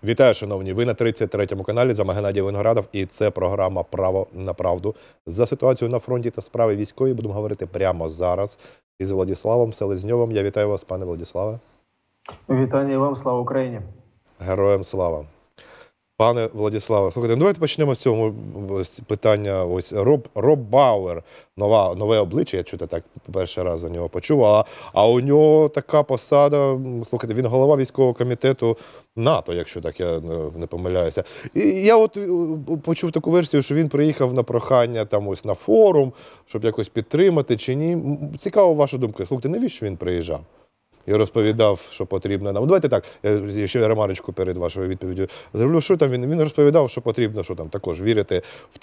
Вітаю, шановні! Ви на 33-му каналі, з вами Геннадій Виноградов, і це програма «Право на правду». За ситуацію на фронті та справи військові будемо говорити прямо зараз із Владиславом Селезньовим. Я вітаю вас, пане Владиславе. Вітання вам, слава Україні! Героям слава! Пане Владиславе, слухайте, давайте почнемо з цього питання. Ось Роб Бауер, нове обличчя, я чути так перший раз за нього почув, а у нього така посада, слухайте, він голова військового комітету НАТО, якщо так я не помиляюся. І я от почув таку версію, що він приїхав на прохання там ось на форум, щоб якось підтримати чи ні. Цікава ваша думка. Слухайте, навіщо він приїжджав? І розповідав, що потрібно нам. Давайте так, я ще ремарочку перед вашою відповіддю зроблю. Що там він розповідав, що потрібно, що там також вірити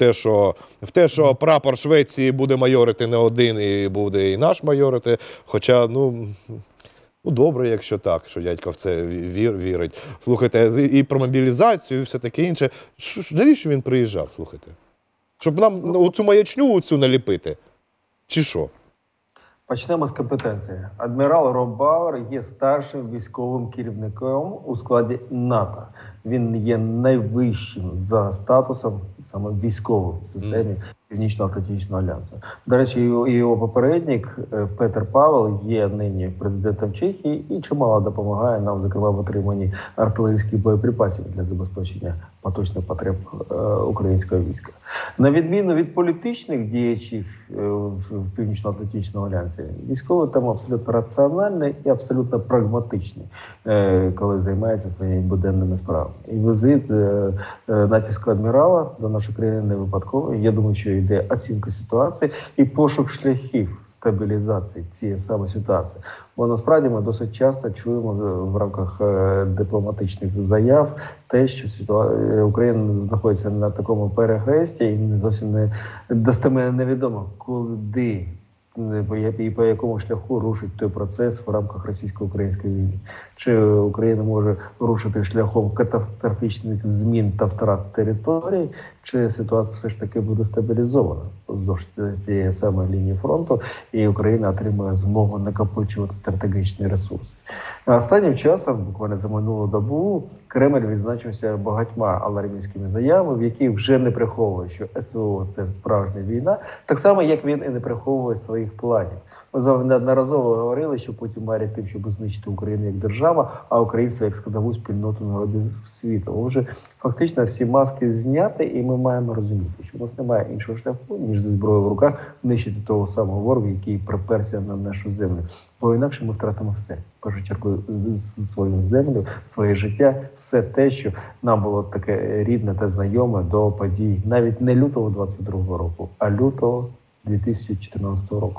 в те, що прапор Швеції буде майорити не один, і буде і наш майорити. Хоча, ну добре, якщо так, що дядько в це вірить. Слухайте, і про мобілізацію, і все таке інше. Навіщо він приїжджав, слухайте? Щоб нам оцю маячню оцю наліпити? Чи що? Почнемо з компетенції. Адмірал Роб Бауер є старшим військовим керівником у складі НАТО. Він є найвищим за статусом саме військовим в системі Північно-Атлантичного альянсу. До речі, його попередник Петер Павел є нині президентом Чехії і чимало допомагає нам, зокрема, в отриманні артилерійських боєприпасів для забезпечення поточних потреб українського війська. На відміну від політичних діячів в Північно-Атлантичному альянсі, військовий там абсолютно раціональний і абсолютно прагматичний, коли займається своїми буденними справами. І візит натівського адмірала до нашої країни не випадковий. Я думаю, що йде оцінка ситуації і пошук шляхів стабілізації цієї саме ситуації. Бо насправді ми досить часто чуємо в рамках дипломатичних заяв те, що Україна знаходиться на такому перехресті і не зовсім достеменно невідомо, куди і по якому шляху рушить той процес в рамках російсько-української війни. Чи Україна може рушити шляхом катастрофічних змін та втрат територій, чи ситуація все ж таки буде стабілізована вздовж цієї самої лінії фронту, і Україна отримує змогу накопичувати стратегічні ресурси. Останнім часом, буквально за минулу добу, Кремль відзначився багатьма алармістськими заявами, в яких вже не приховує, що СВО – це справжня війна, так само, як він і не приховує своїх планів. Ми з вами неодноразово говорили, що Путін марить тим, щоб знищити Україну як держава, а українців як складову спільноту народів світу. Отже, фактично всі маски зняті, і ми маємо розуміти, що у нас немає іншого шляху, ніж зі зброєю в руках нищити того самого ворога, який приперся на нашу землю. Бо інакше ми втратимо все. В першу чергу свою землю, своє життя, все те, що нам було таке рідне та знайоме до подій навіть не лютого 22-го року, а лютого 2014 року.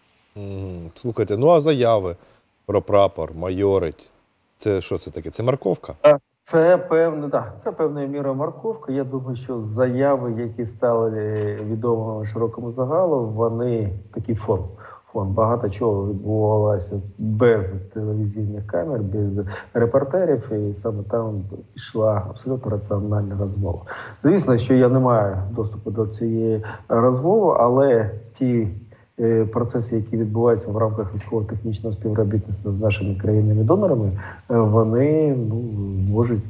Слухайте, а заяви про прапор, майорить, це що це таке? Це морковка? Це певною мірою морковка. Я думаю, що заяви, які стали відомими широкому загалу, вони такий фон. Багато чого відбувалося без телевізійних камер, без репортерів, і саме там йшла абсолютно раціональна розмова. Звісно, що я не маю доступу до цієї розмови, але ті процеси, які відбуваються в рамках військово-технічного співробітництва з нашими країнами-донорами, вони можуть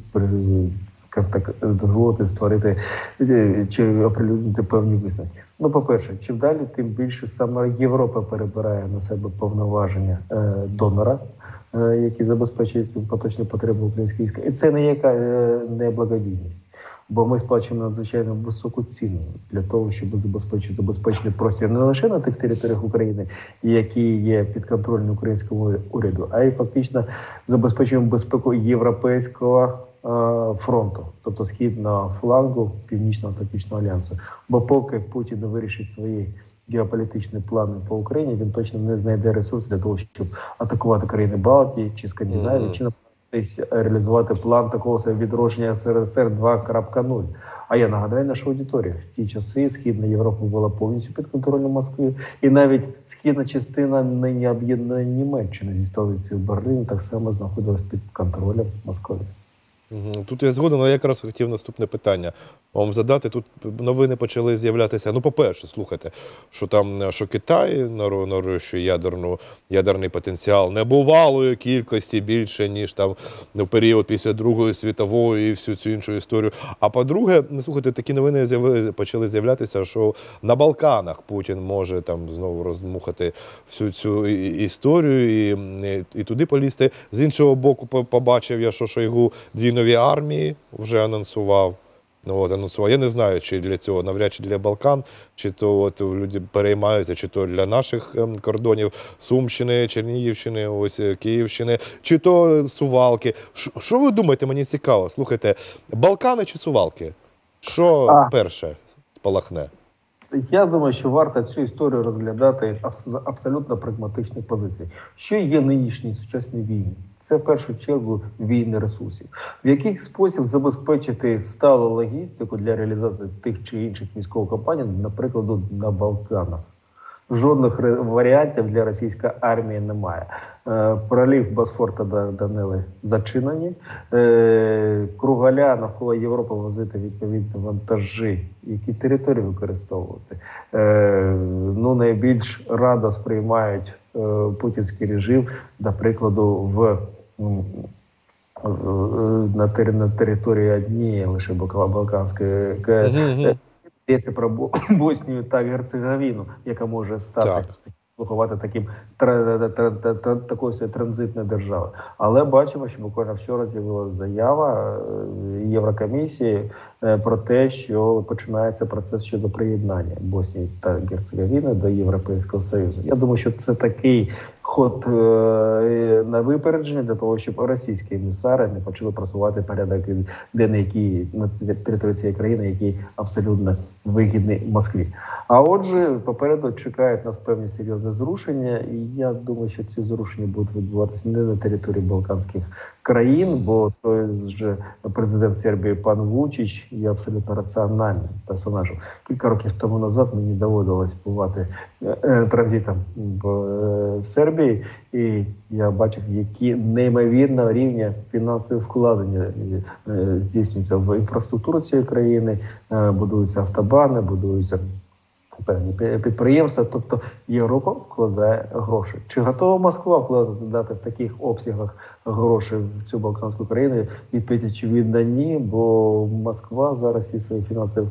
дозволити створити чи оприлюднити певні висновки. По-перше, чим далі, тим більше саме Європа перебирає на себе повноваження донора, які забезпечують поточні потреби українського війська. І це не благодійність. Бо ми сплачуємо надзвичайно високу ціну для того, щоб забезпечити безпечний простір не лише на тих територіях України, які є підконтрольні українському уряду, а й фактично забезпечуємо безпеку європейського фронту, тобто східного флангу Північно-Атлантичного альянсу. Бо поки Путін не вирішить свої геополітичні плани по Україні, він точно не знайде ресурс для того, щоб атакувати країни Балтії чи Скандинавії, чи реалізувати план такого відродження СРСР 2.0. А я нагадаю нашу аудиторію. В ті часи Східна Європа була повністю під контролем Москви. І навіть східна частина нині об'єднаної Німеччини зі столицею Берлін так само знаходилась під контролем Москви. Тут я згоден, але я якраз хотів наступне питання вам задати. Тут новини почали з'являтися. Ну, по-перше, слухайте, що Китай нарощує ядерний потенціал небувалої кількості більше, ніж там в період після Другої світової і всю цю іншу історію. А по-друге, слухайте, такі новини почали з'являтися, що на Балканах Путін може там знову роздмухати всю цю історію і туди полізти. З іншого боку, побачив я, що Шойгу дві нові армії вже анонсував. Я не знаю, чи для цього, навряд чи для Балкан, чи то люди переймаються, чи то для наших кордонів Сумщини, Чернігівщини, Київщини, чи то Сувалки. Що ви думаєте, мені цікаво? Слухайте, Балкани чи Сувалки? Що перше спалахне? Я думаю, що варто цю історію розглядати з абсолютно прагматичних позицій. Що є нинішні сучасні війни? Це в першу чергу війни ресурсів. В який спосіб забезпечити сталу логістику для реалізації тих чи інших військових кампаній, наприклад, на Балканах? Жодних варіантів для російської армії немає. Пролів Босфор та Данели зачинені. Кругаля навколо Європи возити відповідні вантажі, які території використовувати. Найбільш радо сприймають путінський режим, до прикладу, на території однієї лише Балканської йдеться про Боснію та Герцеговіну, яка може стати слугувати такою транзитною державою. Але бачимо, що буквально вчора з'явилася заява Єврокомісії про те, що починається процес щодо приєднання Боснії та Герцеговіни до Європейського Союзу. Я думаю, що це такий ход на випередження для того, щоб російські емісари не почали просувати порядок денний на території цієї країни, який абсолютно вигідний Москві. А отже, попереду чекають нас певні серйозні зрушення, і я думаю, що ці зрушення будуть відбуватися не на території Балканських країн, бо той же президент Сербії пан Вучич є абсолютно раціональним персонажем. Кілька років тому назад мені доводилось бувати транзитом в Сербії, і я бачив, які неймовірного рівня фінансові вкладення здійснюються в інфраструктуру цієї країни, будуються автобани, будуються певні підприємства, тобто Європа вкладає гроші. Чи готова Москва вкладати в таких обсягах гроші в цю балканську країну? Відповідь очевидно ні, бо Москва зараз всі свої фінансові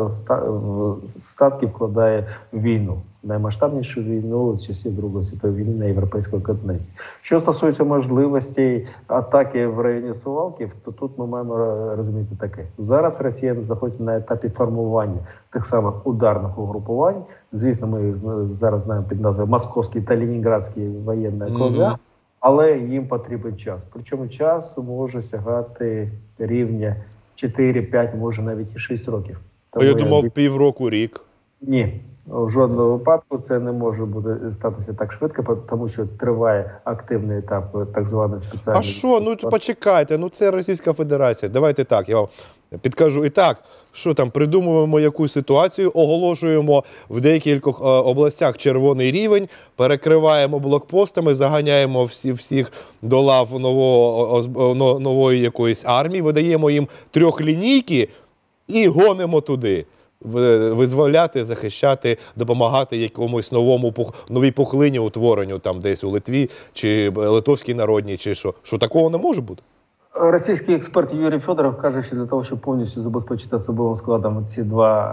статки вкладає в війну. Наймасштабнішу війну з часів Другої світової війни на європейському континенті. Що стосується можливостей атаки в районі Сувалків, то тут ми маємо розуміти таке. Зараз Росія знаходиться на етапі формування тих самих ударних угрупувань. Звісно, ми зараз знаємо під назвою Московський та Ленінградський воєнний округа, але їм потрібен час. Причому час може сягати рівня 4-5, може навіть і 6 років. Я думав, півроку, рік. Ні. В жодному випадку це не може бути статися так швидко, тому що триває активний етап так званої спеціальної... А що? Почекайте, це Російська Федерація. Давайте так, я вам підкажу і так, що там, придумуємо якусь ситуацію, оголошуємо в деяких областях червоний рівень, перекриваємо блокпостами, заганяємо всіх до лав нової якоїсь армії, видаємо їм трьохлінійки і гонимо туди. Визволяти, захищати, допомагати якомусь новій пухлині утворенню там десь у Литві, чи Литовській Народній, чи що. Що такого не може бути? Російський експерт Юрій Федоров каже, що для того, щоб повністю забезпечити особовим складом ці два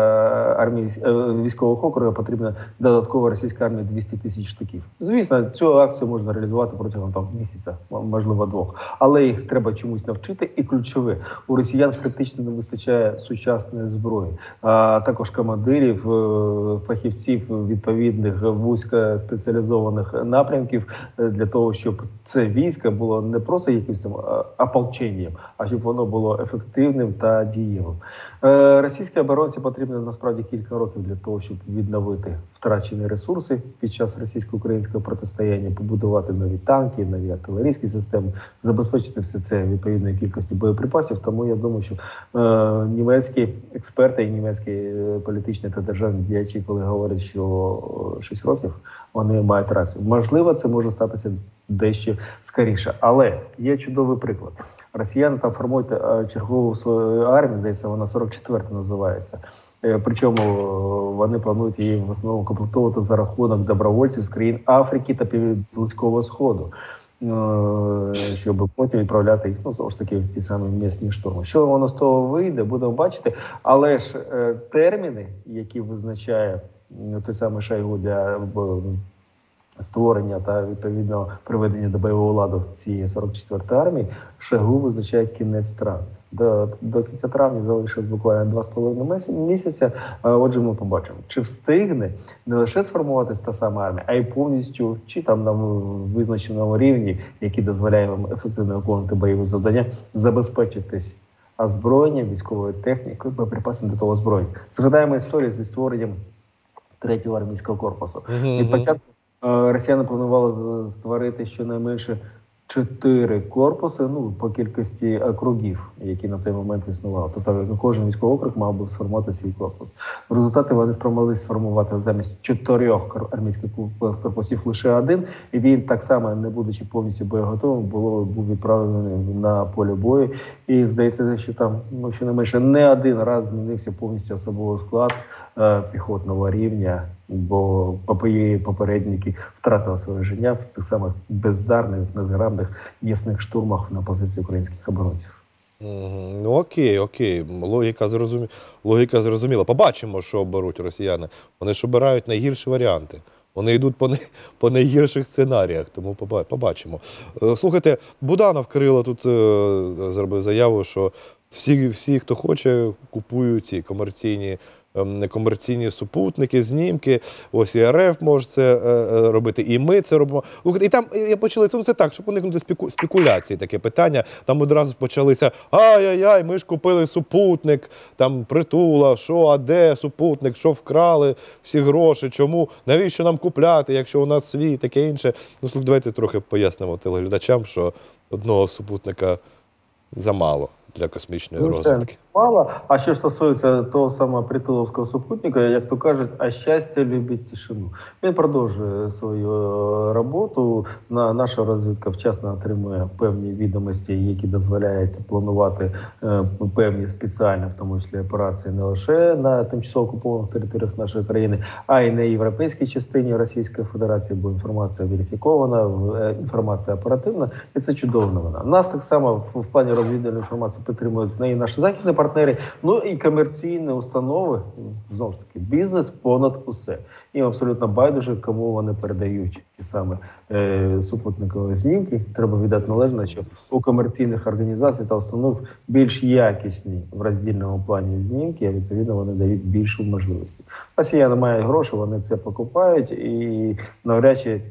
військових округи, потрібна додаткова російська армія 200 тисяч штуків. Звісно, цю акцію можна реалізувати протягом місяця, можливо, 2. Але їх треба чомусь навчити. І ключове, у росіян критично не вистачає сучасної зброї, а також командирів, фахівців відповідних вузькоспеціалізованих напрямків для того, щоб це військо було не просто якимось там ополченням, а щоб воно було ефективним та дієвим. Російській оборонці потрібно насправді кілька років для того, щоб відновити втрачені ресурси під час російсько-українського протистояння, побудувати нові танки, нові артилерійські системи, забезпечити все це відповідною кількістю боєприпасів. Тому я думаю, що німецькі експерти і німецькі політичні та державні діячі, коли говорять, що 6 років, вони мають рацію. Можливо, це може статися дещо скоріше. Але є чудовий приклад. Росіяни там формують чергову свою армію, здається, вона 44-та називається. Причому вони планують її в основному комплектувати за рахунок добровольців з країн Африки та Близького Сходу, щоб потім відправляти їх, знову ж таки, в ті самі місні штурми. Що воно з того вийде, будемо бачити. Але ж терміни, які визначає той самий Шойгу для створення та відповідного приведення до бойового ладу цієї 44-ї армії, Шойгу визначає кінець травня. До кінця травня залишилось буквально 2,5 місяця. Отже, ми побачимо, чи встигне не лише сформуватись та сама армія, а й повністю, чи там на визначеному рівні, який дозволяє вам ефективно виконувати бойові завдання, забезпечитись озброєнням, військовою технікою, боєприпасами до того озброєння. Згадаємо історію зі створенням 3-го армійського корпусу. Від початку росіяни планували створити щонайменше 4 корпуси, по кількості округів, які на той момент існували. Тобто кожен військовий округ мав би сформувати свій корпус. В результаті вони спромоглися сформувати замість 4 армійських корпусів лише 1, і він так само, не будучи повністю боєготовим, був відправлений на поле бою. І здається, що там щонайменше не один раз змінився повністю особовий склад піхотного рівня, бо попередники втратили своє життя в тих самих бездарних, незграбних, ясних штурмах на позиції українських оборонців. Ну окей, логіка зрозуміла. Побачимо, що оберуть росіяни. Вони ж обирають найгірші варіанти. Вони йдуть по найгірших сценаріях, тому побачимо. Слухайте, Буданов Кирило тут зробив заяву, що всі, хто хоче, купують ці комерційні супутники, знімки. Ось і РФ може це робити, і ми це робимо. І там я почали, це так, щоб уникнути спекуляції, таке питання. Там одразу почалися: ай-яй-яй, ми ж купили супутник, там Притула, що, а де супутник, що вкрали, всі гроші, чому, навіщо нам купляти, якщо у нас свій, таке інше. Давайте трохи пояснимо телеглядачам, що одного супутника замало для космічної розвідки. Мало. А що стосується того самого притуловського супутника, як то кажуть, а щастя любить тишину. Він продовжує свою роботу. Наша розвідка вчасно отримує певні відомості, які дозволяють планувати певні спеціальні, в тому числі, операції не лише на тимчасово окупованих територіях нашої країни, а й на європейській частині Російської Федерації, бо інформація верифікована, інформація оперативна, і це чудова новина. Нас так само в плані розвідувальної інформації підтримують і наші західні партнери, і комерційні установи, знову ж таки, бізнес понад усе. Їм абсолютно байдуже, кому вони передають ті саме супутникові знімки. Треба віддати належне, що у комерційних організацій та установ більш якісні в роздільному плані знімки, а відповідно вони дають більшу можливість. Росіяни мають гроші, вони це покупають, і навряд чи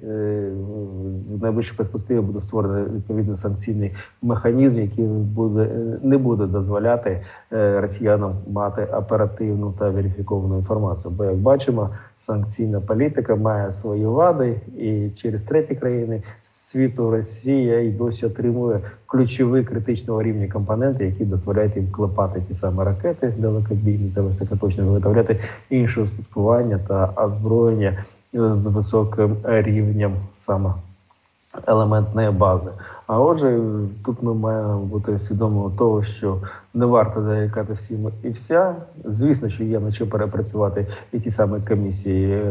в найближчій перспективі буде створений відповідний санкційний механізм, який не буде дозволяти росіянам мати оперативну та верифіковану інформацію. Бо, як бачимо, санкційна політика має свої вади, і через треті країни світу Росія і досі отримує ключові критичного рівня компоненти, які дозволяють їм клепати ті самі ракети далекобійні та високоточні, виготовляти інше устаткування та озброєння з високим рівнем саме елементної бази. А отже, тут ми маємо бути свідомими того, що не варто зарікати всім і вся. Звісно, що є на що перепрацювати і ті самі комісії,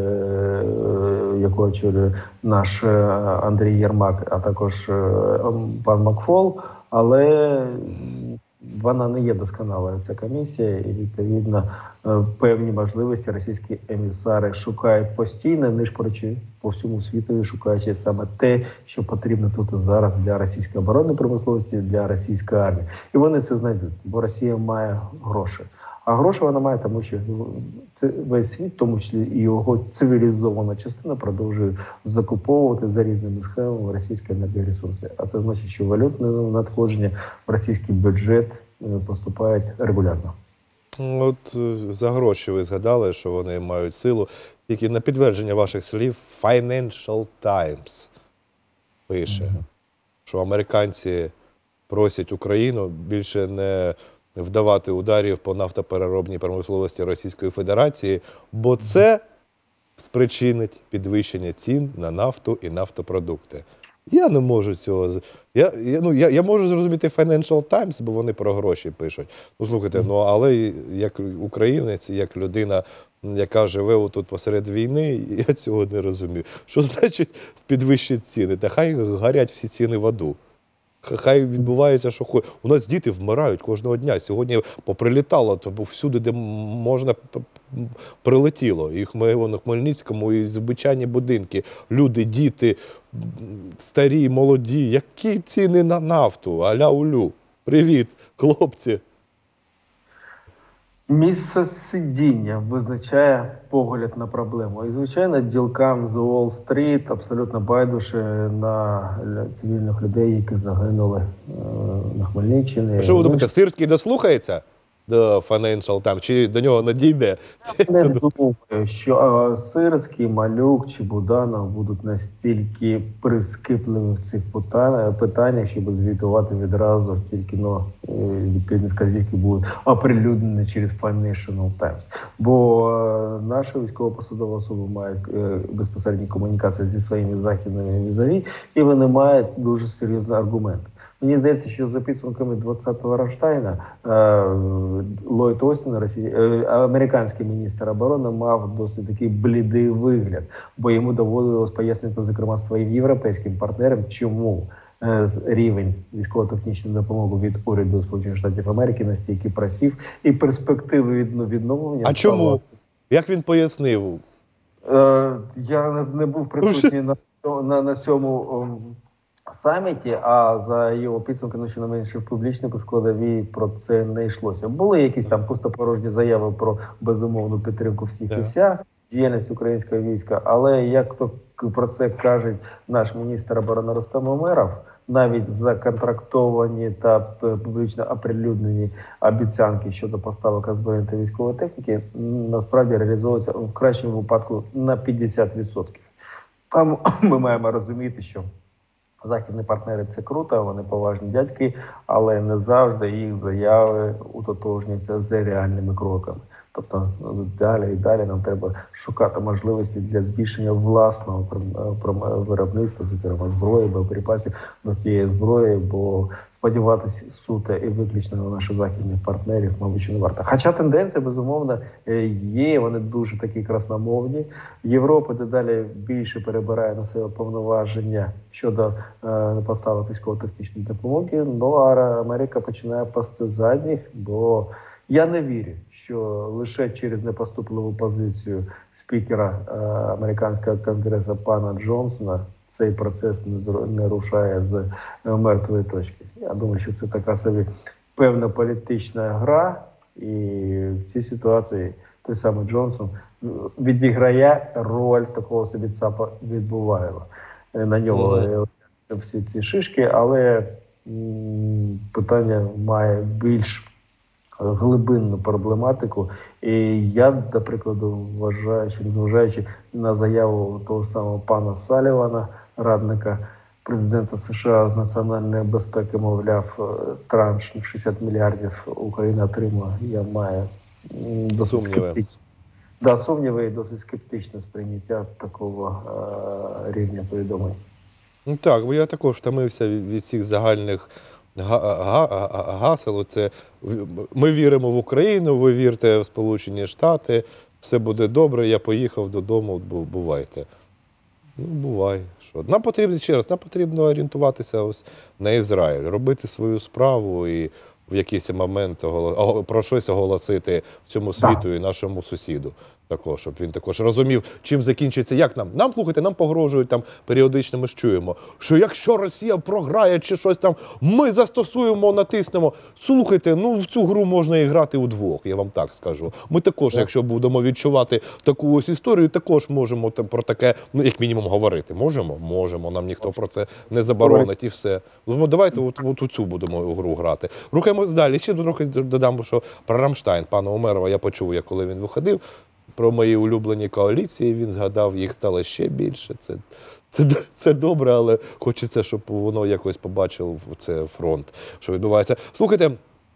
яку очолює наш Андрій Єрмак, а також пан Макфол, але вона не є досконалою, ця комісія, і, відповідно, певні можливості російські емісари шукають постійно, нишпорячи по всьому світу, шукаючи саме те, що потрібно тут і зараз для російської оборонної промисловості, для російської армії. І вони це знайдуть, бо Росія має гроші. А гроші вона має, тому що весь світ, в тому числі і його цивілізована частина, продовжує закуповувати за різними схемами російські енергоресурси. А це значить, що валютне надходження в російський бюджет поступають регулярно. От за гроші ви згадали, що вони мають силу. Тільки на підтвердження ваших слів Financial Times пише, що американці просять Україну більше не вдавати ударів по нафтопереробній промисловості Російської Федерації, бо це спричинить підвищення цін на нафту і нафтопродукти. Я не можу цього. Я можу зрозуміти Financial Times, бо вони про гроші пишуть. Ну, слухайте, але як українець, як людина, яка живе отут посеред війни, я цього не розумію. Що значить підвищити ціни? Та хай горять всі ціни в аду. Хай відбувається, що хоче. У нас діти вмирають кожного дня. Сьогодні поприлітало, то всюди, де можна, прилетіло. І в Хмельницькому, і звичайні будинки. Люди, діти, старі, молоді. Які ціни на нафту? Аля-улю. Привіт, хлопці. Місце сидіння визначає погляд на проблему. І, звичайно, ділкам з Уолл-стріт абсолютно байдуже на цивільних людей, які загинули на Хмельниччині. Що ви думаєте, Сирський дослухається до Financial Times, чи до нього надійде? Я не думаю, що Сирський, Малюк чи Буданов будуть настільки прискіпливі в цих питаннях, щоб звітувати відразу, тільки відповідні вказівки будуть оприлюднені через Financial Times. Бо наша військово-посадова особа має безпосередні комунікації зі своїми західними візаві, і вони мають дуже серйозний аргумент. Мені здається, що за підсумками 20-го Рамштайна Ллойд Остін, американський міністр оборони, мав досить такий блідий вигляд, бо йому доводилось пояснити, зокрема, своїм європейським партнерам, чому рівень військово-технічної допомоги від уряду Сполучених Штатів Америки настільки просів, і перспективи відновлення... А чому? Як він пояснив? Я не був присутній на цьому саміті, а за його підсумками, що не менше в публічній складовій, про це не йшлося. Були якісь там пустопорожні заяви про безумовну підтримку всіх і вся, діяльність українського війська, але як то про це каже наш міністр оборони Рустем Умеров, навіть законтрактовані та публічно оприлюднені обіцянки щодо поставок озброєння та військової техніки насправді реалізовуються в кращому випадку на 50%. Там ми маємо розуміти, що західні партнери – це круто, вони поважні дядьки, але не завжди їх заяви утотожнюються з реальними кроками. Тобто далі і далі нам треба шукати можливості для збільшення власного виробництва, зокрема зброї, боєприпасів до тієї зброї, бо сподіватися суто і виключно на наших західних партнерів, мабуть, не варто. Хоча тенденція, безумовно, є, вони дуже такі красномовні. Європа дедалі більше перебирає на себе повноваження щодо поставок військово-технічної допомоги, а Америка починає пасти задніх, бо я не вірю, що лише через непоступливу позицію спікера американського конгресу пана Джонсона цей процес не рушає з мертвої точки. Я думаю, що це така собі певна політична гра, і в цій ситуації той самий Джонсон відіграє роль такого собі ЦАПа відбуваємо. На нього всі ці шишки, але питання має більш глибинну проблематику. І я, до прикладу, вважаю, що незважаючи на заяву того самого пана Салівана, радника президента США з національної безпеки, мовляв, транш 60 мільярдів Україна отримала, я маю досить сумніви і досить скептичне сприйняття такого рівня повідомлень. Ну так, бо я також втомився від цих загальних гасел. Це ми віримо в Україну, ви вірте в Сполучені Штати, все буде добре, я поїхав додому, бувайте. Ну, бувай. Що? Нам потрібно орієнтуватися ось на Ізраїль, робити свою справу і в якийсь момент про щось оголосити цьому світу і нашому сусіду. Також, щоб він також розумів, чим закінчиться, як нам. Нам, слухайте, нам погрожують там періодично, ми ж чуємо, що якщо Росія програє чи щось там, ми застосуємо, натиснемо. Слухайте, в цю гру можна і грати удвох, я вам так скажу. Ми також, якщо будемо відчувати таку ось історію, також можемо про таке, як мінімум, говорити. Можемо? Можемо, нам ніхто про це не заборонить і все. Давайте от у цю будемо гру грати. Рухаємось далі. Ще трохи додам, що про Рамштайн, пана Умерова, я почув, коли він виходив, про мої улюблені коаліції він згадав, їх стало ще більше. Це добре, але хочеться, щоб воно якось побачив це фронт, що відбувається. Слухайте,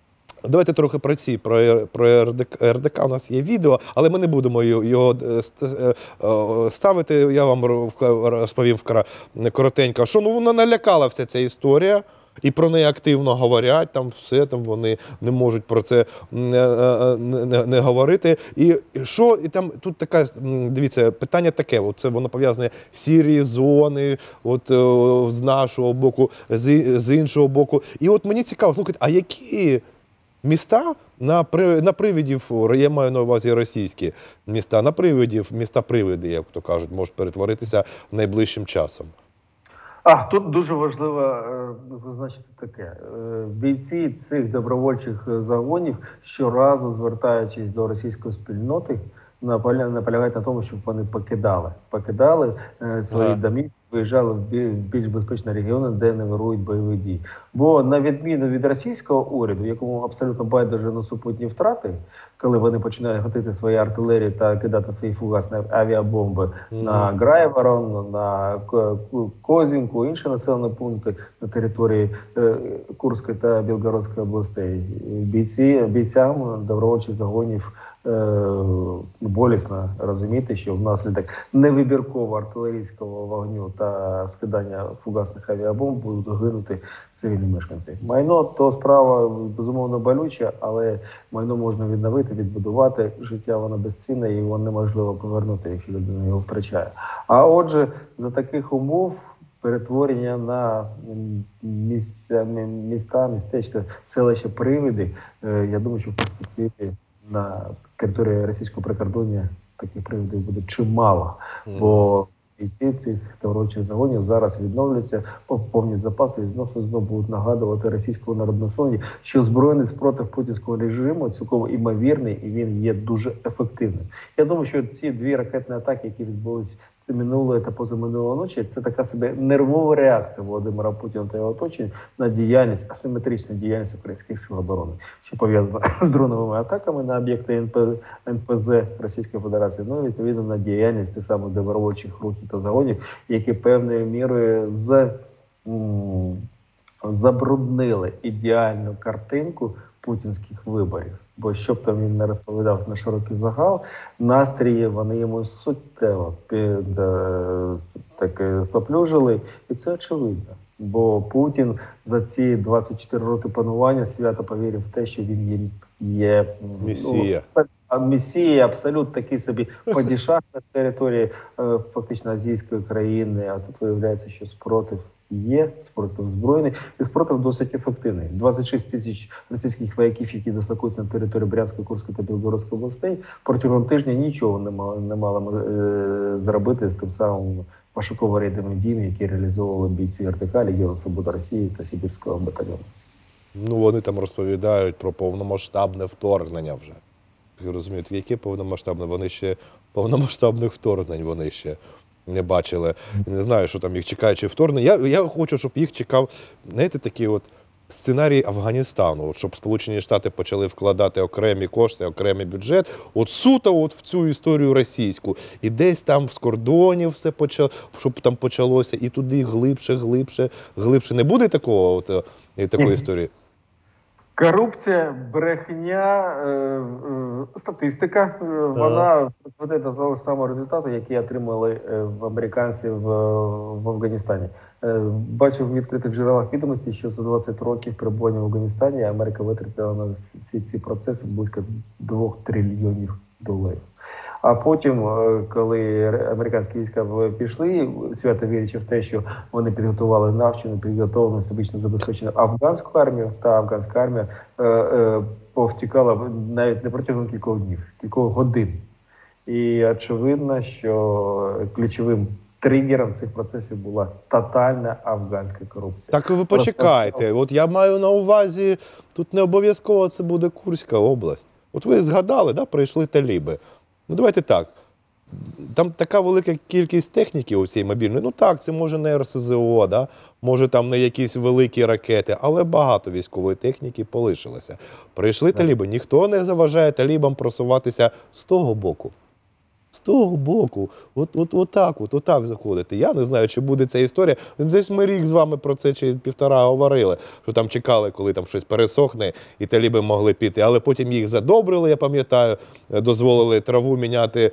Давайте трохи про РДК. У нас є відео, але ми не будемо його ставити. Я вам розповім коротенько, що вона налякала вся ця історія. І про неї активно говорять, там все, там вони не можуть про це не говорити. І що, і там тут така, дивіться, питання таке, це воно пов'язане з сірі зони, з нашого боку, з іншого боку. І от мені цікаво, слухайте, а які міста на привидів, я маю на увазі російські міста, на привидів, міста-привиди, як то кажуть, можуть перетворитися найближчим часом? Тут дуже важливо зазначити таке. Бійці цих добровольчих загонів щоразу, звертаючись до російської спільноти, наполягають на тому, щоб вони покидали свої домівки, виїжджали в більш безпечні регіони, де не вирують бойові дії. Бо на відміну від російського уряду, якому абсолютно байдуже на супутні втрати, коли вони починають гатити свої артилерії та кидати свої фугасні авіабомби на Грайворон, на Козінку, інші населені пункти на території Курської та Білгородської областей, бійцям добровольчих загонів болісно розуміти, що внаслідок невибіркового артилерійського вогню та скидання фугасних авіабомб будуть гинути цивільні мешканці. Майно – то справа, безумовно, болюча, але майно можна відновити, відбудувати. Життя воно безцінне і його неможливо повернути, якщо людина його втрачає. А отже, за таких умов перетворення на міста, містечка, селища, привиди, я думаю, що в перспективі на території російського прикордоння таких приводів буде чимало, бо бійці цих добровольчих загонів зараз відновлюються, поповнять запаси і знову будуть нагадувати російському народнаселенню, що збройний спротив путінського режиму цілком імовірний і він є дуже ефективним. Я думаю, що ці дві ракетні атаки, які відбулись минулої та позаминулої ночі, це така собі нервова реакція Володимира Путіна та його оточення на діяльність, асиметричну діяльність українських сил оборони, що пов'язана з дроновими атаками на об'єкти НПЗ Російської Федерації, ну і відповідно на діяльність тих самих добровольчих рухів та загонів, які певною мірою забруднили ідеальну картинку путінських виборів. Бо що б там він не розповідав на широкий загал, настрії вони йому суттєво споплюжили, і це очевидно. Бо Путін за ці 24 роки панування свято повірив в те, що він є Месія. Месія, абсолютно такий собі падішах на території фактично азійської країни, а тут виявляється, що спротив є, спротив збройний, і спротив досить ефективний. 26 тисяч російських вояків, які дислокуються на території Брянської, Курської та Білгородської областей, протягом тижня нічого не мали зробити з тим самим пошуково-рейдовими діями, які реалізовували бійці РДК, Легіону Свободи Росії та Сибірського батальйону. Ну, вони там розповідають про повномасштабне вторгнення вже. Ви розумієте, яке повномасштабне? Вони ще повномасштабних вторгнень вони ще не бачили. Не знаю, що там їх чекає, чи вторгнення. Я хочу, щоб їх чекав, знаєте, такий от сценарій Афганістану, от, щоб Сполучені Штати почали вкладати окремі кошти, окремий бюджет, от суто от в цю історію російську. І десь там з кордонів все почало, щоб там почалося, і туди глибше. Не буде такого, такої історії? Корупція, брехня, статистика, вона веде до того ж самого результату, який отримали американці в Афганістані. Бачив в відкритих джерелах відомості, що за 20 років перебування в Афганістані Америка витратила на всі ці процеси близько 2 трильйонів доларів. А потім, коли американські війська пішли, свято вірячи в те, що вони підготували навчену, підготовлену, всебічно забезпечену афганську армію, та афганська армія повтікала навіть не протягом кількох днів, кількох годин. І очевидно, що ключовим тригером цих процесів була тотальна афганська корупція. Так ви почекайте, от я маю на увазі, тут не обов'язково це буде Курська область. От ви згадали, да, прийшли таліби. Ну, давайте так. Там така велика кількість техніки у цій мобільної. Ну так, це може не РСЗО, да? Може там не якісь великі ракети, але багато військової техніки полишилося. Прийшли таліби. Ніхто не заважає талібам просуватися з того боку. з того боку, отак заходити. Я не знаю, чи буде ця історія. Десь ми рік з вами про це чи півтора говорили, що там чекали, коли там щось пересохне, і таліби могли піти. Але потім їх задобрили, я пам'ятаю, дозволили траву міняти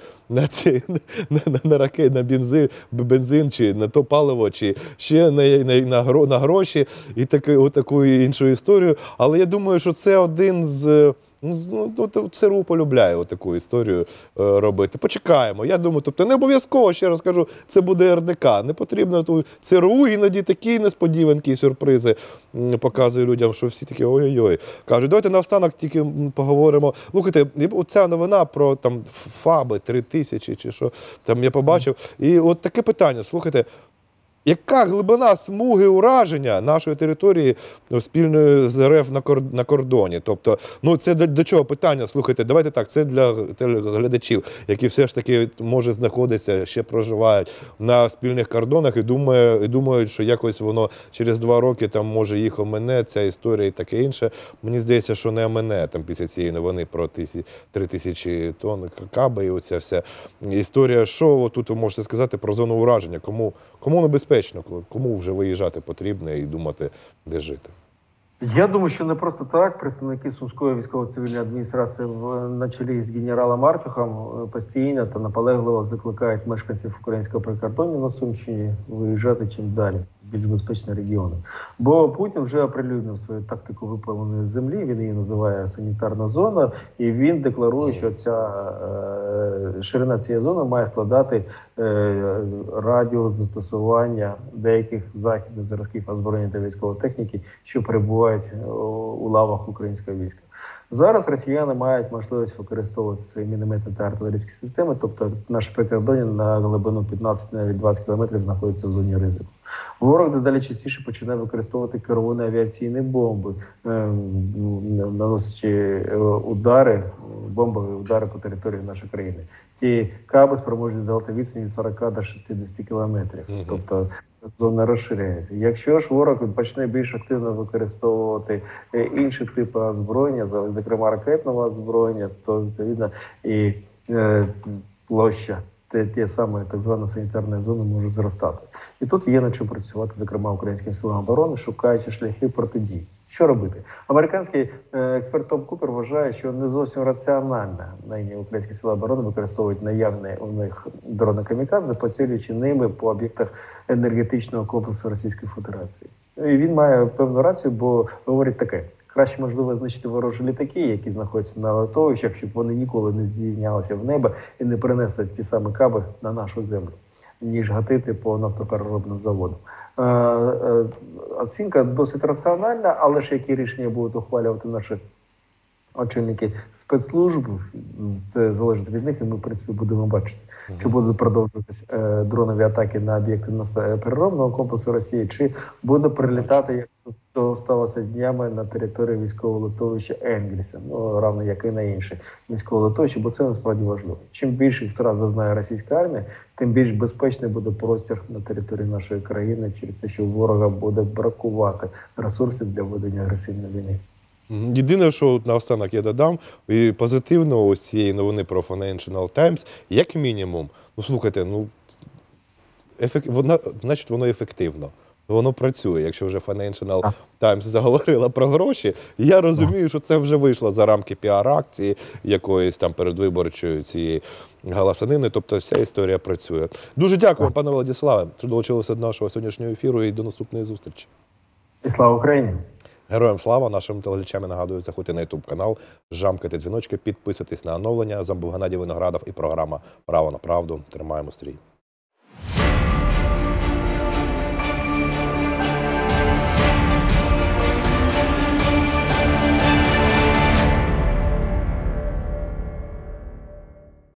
на ракет, на бензин, чи на то паливо, чи ще на гроші, і таку іншу історію. Але я думаю, що це один з... ЦРУ полюбляє таку історію робити. Почекаємо. Я думаю, тобто не обов'язково, ще раз кажу, це буде РДК. Не потрібно тут ЦРУ, іноді такі несподіванки і сюрпризи показує людям, що всі такі ой-ой-ой. Кажуть, давайте наостанок тільки поговоримо. Слухайте, оця новина про там ФАБи 3000 чи що, там я побачив. І от таке питання, слухайте, яка глибина смуги ураження нашої території спільної з РФ на кордоні? Тобто, це до чого питання? Слухайте, давайте так, це для глядачів, які все ж таки, може, знаходяться, ще проживають на спільних кордонах і думають, що якось воно через 2 роки там, може, їх омине, ця історія і таке інше. Мені здається, що не омине там після цієї новини про 3000 тонн каби і оця вся історія. Що тут ви можете сказати про зону ураження? Кому небезпечно? Кому вже виїжджати потрібно і думати, де жити? Я думаю, що не просто так. Представники Сумської військово-цивільної адміністрації на чолі з генералом Артюхом постійно та наполегливо закликають мешканців українського прикордоння на Сумщині виїжджати чим далі, в більш безпечні регіони. Бо Путін вже оприлюднив свою тактику виповненої землі, він її називає санітарна зона, і він декларує, що ширина цієї зони має складати радіус застосування деяких західних зразків озброєння та військової техніки, що перебувають у лавах українського війська. Зараз росіяни мають можливість використовувати свої мінометні та артилерійські системи, тобто наше прикордоння на глибину 15, навіть 20 кілометрів знаходиться в зоні ризику. Ворог дедалі частіше починає використовувати керовані авіаційні бомби, наносячи бомбові удари по території нашої країни. Ті каби спроможні здолати відстань від 40 до 60 кілометрів. Тобто зона розширяється. Якщо ж ворог почне більш активно використовувати інші типи озброєння, зокрема ракетного озброєння, то відповідно і площа ті саме так званої санітарної зони може зростати. І тут є над чим працювати, зокрема, українським силам оборони, шукаючи шляхи протидії. Що робити? Американський експерт Том Купер вважає, що не зовсім раціонально нині українські сили оборони використовують наявні у них дрони камікадзе, поцілюючи ними по об'єктах енергетичного комплексу Російської Федерації. І він має певну рацію, бо говорить таке: краще, можливо, знищити ворожі літаки, які знаходяться на литовищах, щоб вони ніколи не здійнялися в небо і не принесли ті самі каби на нашу землю, ніж гатити по нафтопереробним заводам. Оцінка досить раціональна, але ж які рішення будуть ухвалювати наші очільники спецслужб, залежить від них, і ми, в принципі, будемо бачити, чи будуть продовжуватись дронові атаки на об'єкти нафтопереробного комплексу Росії, чи буде прилітати, як то сталося днями, на території військового литовища Енгельса, равно як і на інші військові литовища, бо це насправді важливо. Чим більше втрат зазнає російська армія, тим більш безпечний буде простір на території нашої країни через те, що у ворога буде бракувати ресурсів для ведення агресивної війни. Єдине, що наостанок я додам, і позитивно ось цієї новини про Financial Times, як мінімум, слухайте, значить воно ефективно. Воно працює, якщо вже Financial Times заговорила про гроші. Я розумію, що це вже вийшло за рамки піар-акції, якоїсь там передвиборчої цієї галасанини, тобто вся історія працює. Дуже дякую, пане Владиславе, що долучилися до нашого сьогоднішнього ефіру, і до наступної зустрічі. І слава Україні! Героям слава! Нашим телеглядачам нагадую, заходьте на YouTube канал, жамкайте дзвіночки, підписуйтесь на оновлення. З вами був Геннадій Виноградов і програма «Право на правду». Тримаємо стрій.